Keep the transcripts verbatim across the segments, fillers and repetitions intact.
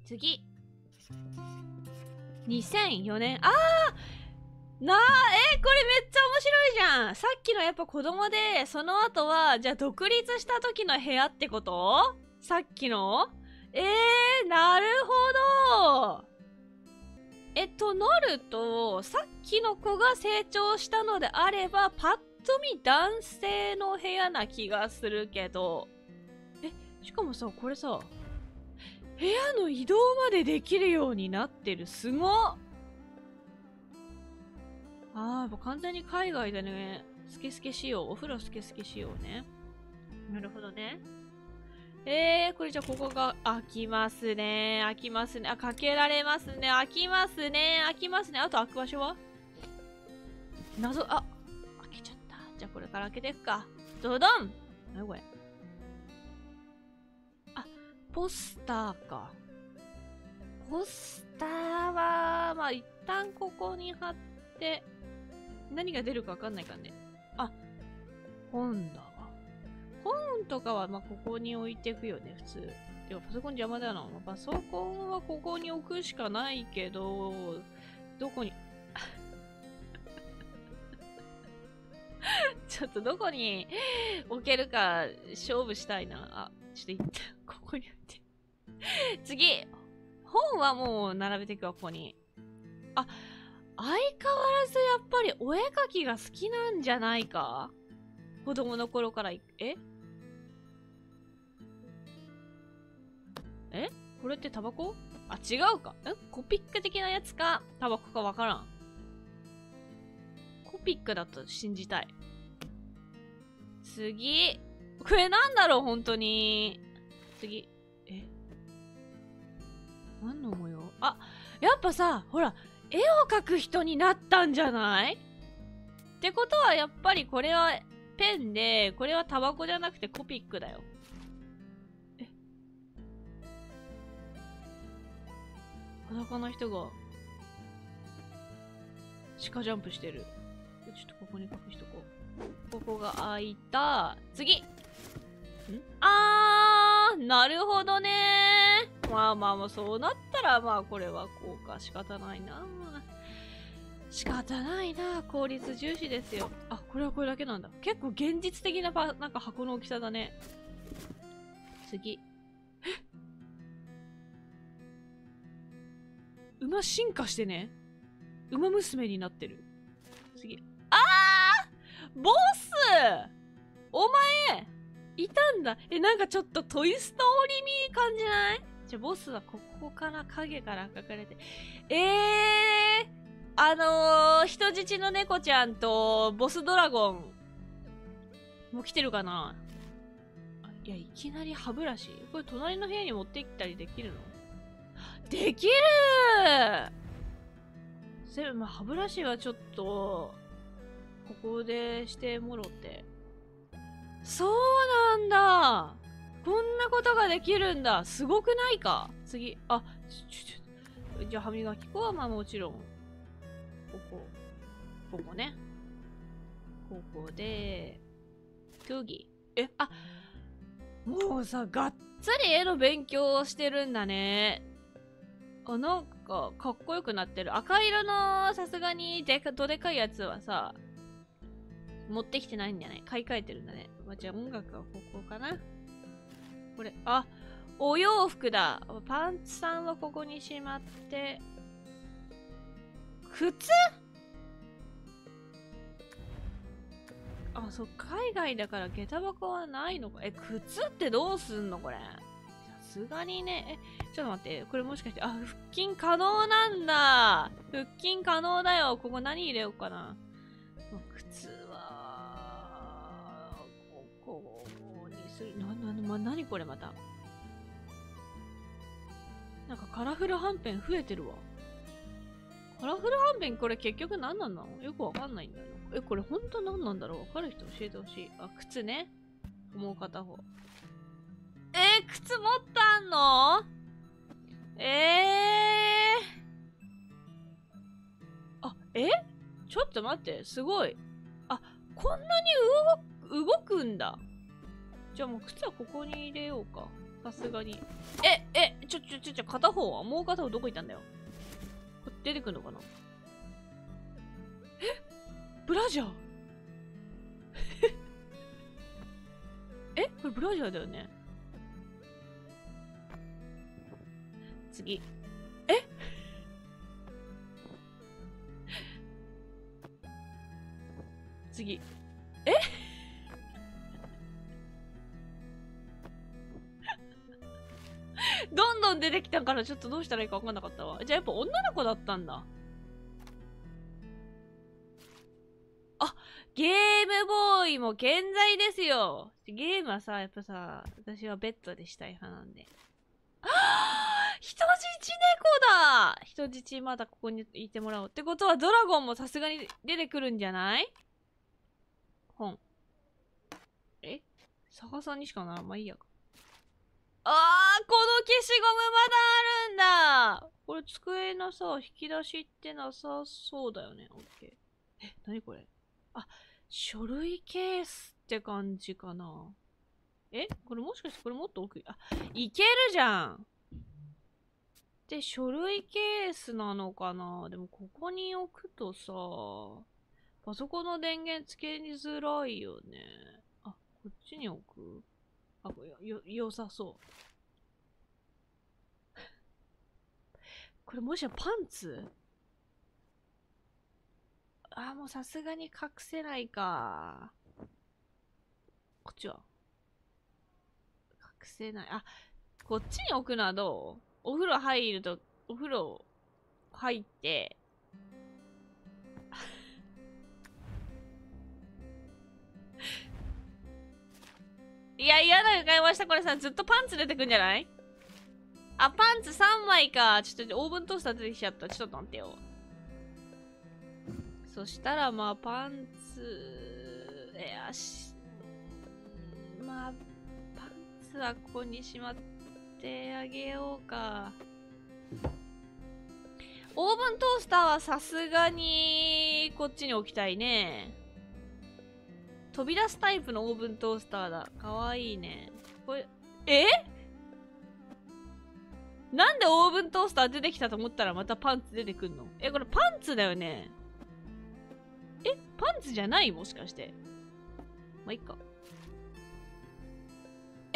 次。にせんよねん。あーなあ、えこれめっちゃ面白いじゃん。さっきのやっぱ子供で、その後は、じゃあ独立した時の部屋ってこと？さっきの？えー、なるほど。え、となると、さっきの子が成長したのであれば、パッと見男性の部屋な気がするけど。え、しかもさ、これさ、部屋の移動までできるようになってる。すごっ。あー、やっぱ完全に海外でね、スケスケ仕様。お風呂スケスケ仕様ね。なるほどね。えー、これじゃあここが開きますね。開きますね。あ、かけられますね。開きますね。開きますね。あと開く場所は謎、あ、開けちゃった。じゃあこれから開けていくか。ドドン！何これ。あ、ポスターか。ポスターは、まあ一旦ここに貼って、何が出るかわかんないからね。あ、本だわ。本とかは、まあ、ここに置いていくよね、普通。でも、パソコン邪魔だな。パソコンはここに置くしかないけど、どこに、ちょっとどこに置けるか勝負したいな。あ、ちょっと一旦ここに置いて。次本はもう並べていくわ、ここに。あ、相変わらずやっぱりお絵描きが好きなんじゃないか？子供の頃から。ええこれってタバコ？あ、違うか。えコピック的なやつかタバコかわからん。コピックだと信じたい。次。これなんだろう本当に。次。え何の模様？あ、やっぱさ、ほら、絵を描く人になったんじゃない？ってことはやっぱりこれはペンで、これはタバコじゃなくてコピックだよ。え裸の人が鹿ジャンプしてる。ちょっとここに隠しとこう。ここが開いた。次。んあー、なるほどねー。まあまあまあ、そうなったらまあこれはこうか。仕方ないな。仕方ないな。効率重視ですよ。あ、これはこれだけなんだ。結構現実的なパなんか箱の大きさだね。次。馬進化してね。馬娘になってる。次。あーボスお前いたんだ。え、なんかちょっとトイストーリー見感じない？じゃ、ボスはここから影から描かれて。えーあのー、人質の猫ちゃんとボスドラゴンもう来てるかな？いや、いきなり歯ブラシこれ隣の部屋に持って行ったりできるの？できるーせまあ、歯ブラシはちょっと、ここでしてもろて。そうなんだこんなことができるんだすごくないか？次。あ、ちょ、ちょ、じゃあ歯磨き粉はまあもちろん。ここ。ここね。ここで、競技。え、あ、もうさ、がっつり絵の勉強をしてるんだね。あ、なんか、かっこよくなってる。赤色の、さすがに、でか、どでかいやつはさ、持ってきてないんだよね。買い替えてるんだね。まあ、じゃあ音楽はここかな。これ、あ、お洋服だ。パンツさんはここにしまって、靴？あ、そう、海外だから下駄箱はないのか。え、靴ってどうすんのこれ。さすがにね。え、ちょっと待って。これもしかして、あ、腹筋可能なんだ。腹筋可能だよ。ここ何入れようかな。靴は、ここにする。な、な、な、なにこれまた。なんかカラフルはんぺん増えてるわ。カラフルはんぺんこれ結局何なんだろうよくわかんないんだよ。え、これほんと何なんだろうわかる人教えてほしい。あ、靴ね。もう片方。えー、靴持ったんのえー。あ、えちょっと待って、すごい。あ、こんなに動く、動くんだ。 じゃあもう靴はここに入れようか。さすがに。え、え、ちょ、ちょ、ちょ、ちょ、片方はもう片方どこ行ったんだよ。これ出てくんのかな。え、ブラジャーえ、これブラジャーだよね。次。え次。えどんどん出てきたからちょっとどうしたらいいか分かんなかったわ。じゃあやっぱ女の子だったんだ。あ、ゲームボーイも健在ですよ。ゲームはさ、やっぱさ、私はベッドでしたい派なんで。ああ、人質猫だ。人質まだここにいてもらおう。ってことはドラゴンもさすがに出てくるんじゃない？本。え？逆さにしかならん。まあいいや。あー、この消しゴムまだあるんだ。これ机のさ、引き出しってなさそうだよね。オッケー。え、なにこれ？あ、書類ケースって感じかな。え、これもしかしてこれもっと奥、あ、いけるじゃん。で、書類ケースなのかな。でもここに置くとさ、パソコンの電源つけづらいよね。あ、こっちに置く？あ、よ、よさそう。これもしやパンツ？あ、もうさすがに隠せないか。こっちは隠せない。あ、こっちに置くのはどう？お風呂入ると、お風呂入って、いや、嫌な予感ました。これさ、ずっとパンツ出てくんじゃない？あ、パンツさんまいか。ちょっとオーブントースター出てきちゃった。ちょっと待ってよ。そしたら、まあ、パンツ、いやし、まあ、パンツはここにしまってあげようか。オーブントースターはさすがに、こっちに置きたいね。飛び出すタイプのオーブントースターだ。かわいいね。これ、え？なんでオーブントースター出てきたと思ったらまたパンツ出てくんの？え、これパンツだよね。え、パンツじゃない？もしかして。まあ、いっか。え？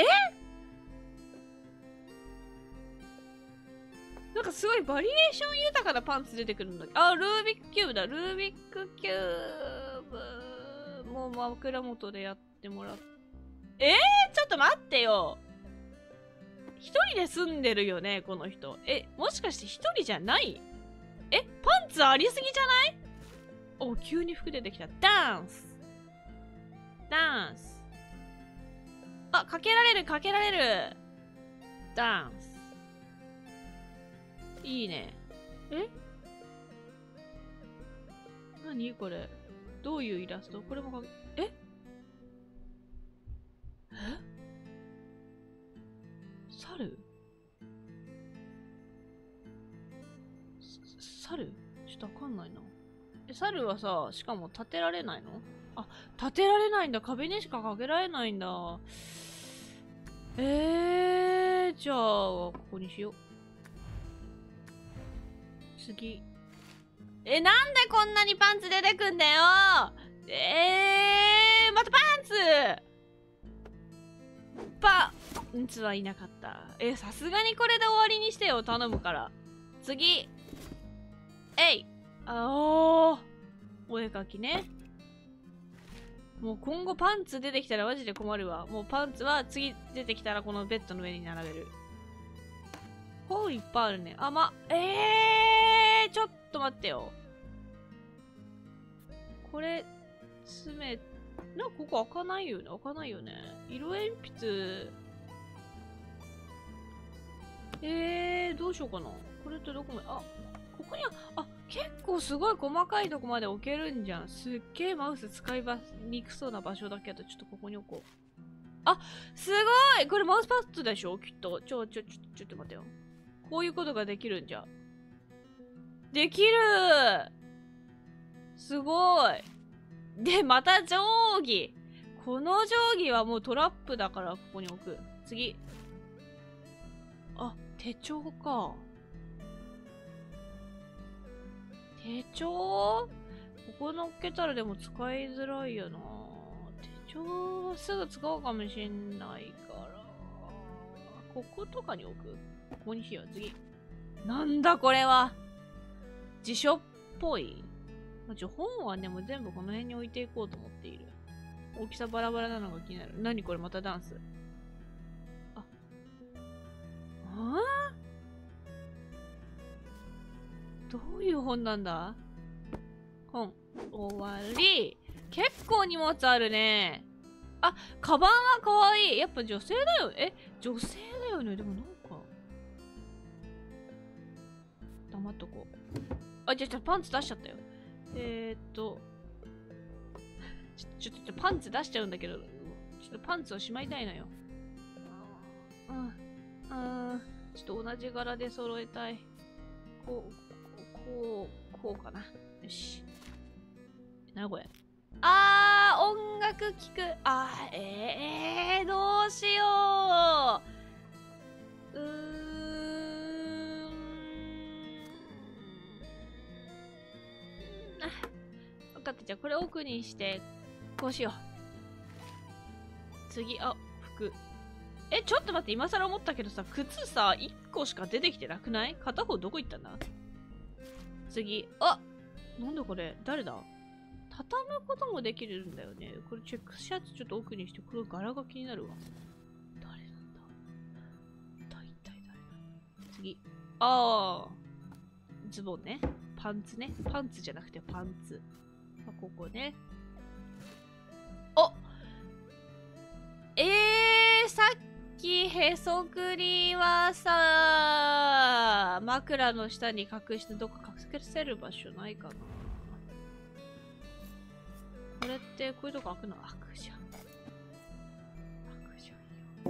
なんかすごいバリエーション豊かなパンツ出てくるんだけど。あ、ルービックキューブだ。ルービックキューブ。もう枕元でやってもらって。えー、ちょっと待ってよ。一人で住んでるよね、この人。え、もしかして一人じゃない？え、パンツありすぎじゃない？お、急に服出てきた。ダンス。ダンス。あ、かけられる、かけられる。ダンス。いいね。え？何これ？どういうイラスト？これもかけ、え？え？猿？猿？ちょっとわかんないな。え、猿はさ、しかも立てられないの？あ、立てられないんだ。壁にしかかけられないんだ。えー、じゃあ、ここにしよう。次。え、なんでこんなにパンツ出てくんだよ。えー、またパンツパンツはいなかった。え、さすがにこれで終わりにしてよ。頼むから。次。えい。あおー。お絵かきね。もう今後パンツ出てきたらマジで困るわ。もうパンツは次出てきたらこのベッドの上に並べる。本いっぱいあるね。あ、ま、えー、ちょっと待ってよ。これ、詰め、なんかここ開かないよね。開かないよね。色鉛筆。えー、どうしようかな。これってどこまで、あ、ここには、あ、結構すごい細かいとこまで置けるんじゃん。すっげえマウス使いにくそうな場所だけど、ちょっとここに置こう。あ、すごい！これマウスパッドでしょきっと。ちょ、ちょ、ちょ、ちょっと待ってよ。こういうことができるんじゃ。できる！すごい！で、また定規。 この定規はもうトラップだからここに置く。次。あ、手帳か。手帳ここ乗っけたらでも使いづらいよな。手帳はすぐ使うかもしんないから。こことかに置く？ここにしよう。次。なんだこれは。辞書っぽい。ちょ、本はね、もう全部この辺に置いていこうと思っている。大きさバラバラなのが気になる。何これまたダンス。あ。ああどういう本なんだ？本。終わり。結構荷物あるね。あ、カバンはかわいい。やっぱ女性だよ。え、女性だよね。でもなんか。黙っとこう。あ、じゃあ、ちょっとパンツ出しちゃったよ。えー、っと。ちょ、ちょっとパンツ出しちゃうんだけど、ちょっとパンツをしまいたいのよ。うん。うん。ちょっと同じ柄で揃えたい。こう、こう、こうかな。よし。な、これ。あー、音楽聴く。あー、えー、どうしよう。うーん。分かった。じゃあ、これ奥にして、こうしよう。次、あ、服。え、ちょっと待って、今更思ったけどさ、靴さ、いっこしか出てきてなくない？片方どこ行ったんだ？次。あ、なんだこれ？誰だ？畳むこともできるんだよね。これチェックシャツちょっと奥にして、これ柄が気になるわ。誰なんだ？大体誰だ？次。ああ。ズボンね。パンツね。パンツじゃなくてパンツ。あ、ここね。お！えー、さっきへそくりはさ、枕の下に隠してどっか隠せる場所ないかな。これってこういうとこ開くの？開くじゃん。開くじゃんよ。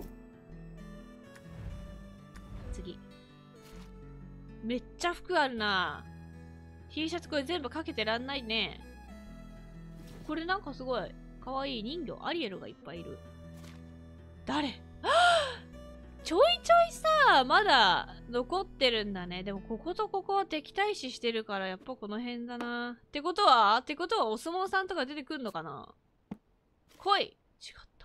次。めっちゃ服あるな。T シャツこれ全部かけてらんないね。これなんかすごいかわいい人形アリエルがいっぱいいる。誰？ちょいちょいさ、まだ残ってるんだね。でもこことここは敵対視してるからやっぱこの辺だな。ってことはってことはお相撲さんとか出てくんのかな？来い！違った。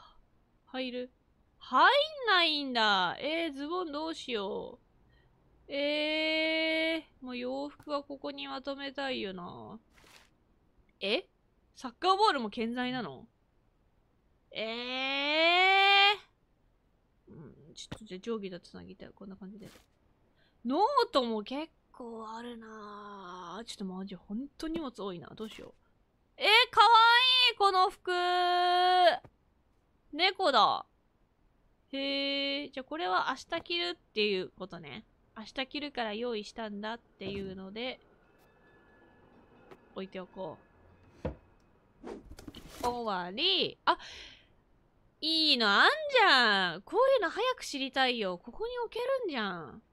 入る？入んないんだ。えー、ズボンどうしよう。えー、もう洋服はここにまとめたいよな。え？サッカーボールも健在なの？えー。うん、ちょっとじゃあ定規とつなぎたい。こんな感じで。ノートも結構あるなぁ。ちょっとマジ、ほんと荷物多いな。どうしよう。えー、かわいいこの服。猫だ。へえ。じゃあこれは明日着るっていうことね。明日着るから用意したんだっていうので、置いておこう。終わり。あ、いいのあんじゃん。こういうの早く知りたいよ。ここに置けるんじゃん。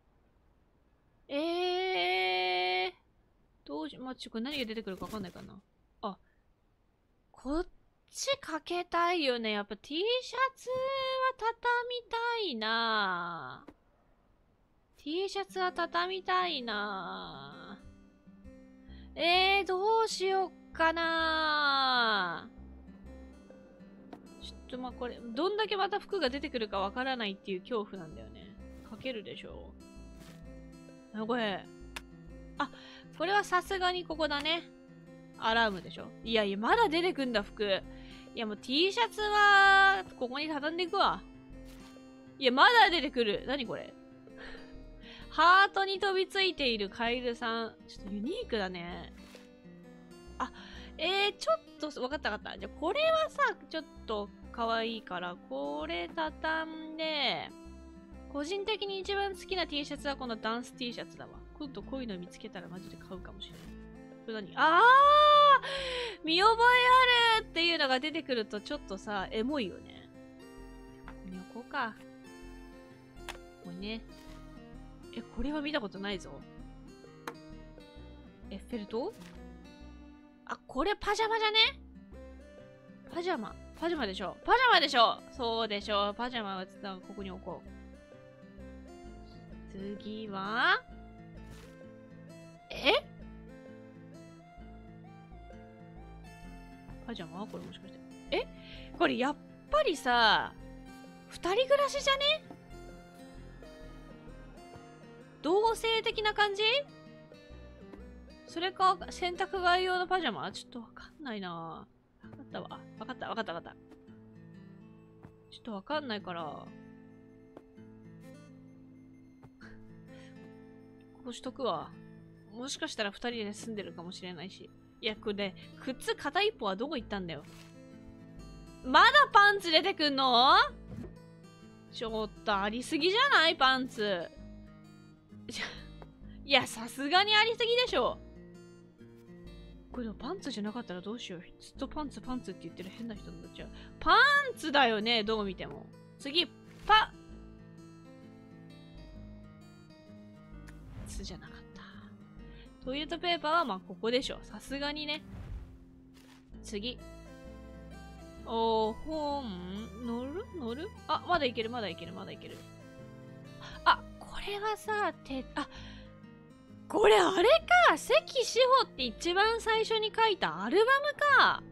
えー。どうし、まあ、ちょ、これ何が出てくるかわかんないかな。あ。こっちかけたいよね。やっぱ T シャツは畳みたいな。T シャツは畳みたいな。えー、どうしよっかな。ちょっとまあこれ、どんだけまた服が出てくるかわからないっていう恐怖なんだよね。かけるでしょ。あ、これ。あ、これはさすがにここだね。アラームでしょ。いやいや、まだ出てくんだ、服。いや、もう T シャツは、ここに畳んでいくわ。いや、まだ出てくる。何これ。ハートに飛びついているカエルさん。ちょっとユニークだね。あ、えー、ちょっと、わかったわかった。じゃあ、これはさ、ちょっと可愛いから、これ畳んで、個人的に一番好きな T シャツはこのダンス T シャツだわ。今度こういうの見つけたらマジで買うかもしれない。これ何？あー！見覚えあるっていうのが出てくるとちょっとさ、エモいよね。ここに置こうか。これね。え、これは見たことないぞ。エッフェル塔？あ、これパジャマじゃね？パジャマ。 パジャマでしょ。パジャマでしょ。そうでしょ。パジャマはここに置こう。次はえパジャマこれもしかして。えこれやっぱりさ、二人暮らしじゃね？同性的な感じ？それか、洗濯外用のパジャマ？ちょっとわかんないな。わかったわ。わかった、わかったわかった。ちょっとわかんないから。こうしとくわ。もしかしたら二人で住んでるかもしれないし。いや、これ、靴片一方はどこ行ったんだよ。まだパンツ出てくんの？ちょっとありすぎじゃない？パンツ。いや、さすがにありすぎでしょ。これでもパンツじゃなかったらどうしよう。ずっとパンツパンツって言ってる変な人になっちゃう。パンツだよね、どう見ても。次、パンツじゃなかった。トイレットペーパーはまあここでしょ。さすがにね。次。おー、本、乗る乗るあ、まだいける、まだいける、まだいける。あ、これはさ、て、あ、これあれか関志保って一番最初に書いたアルバムか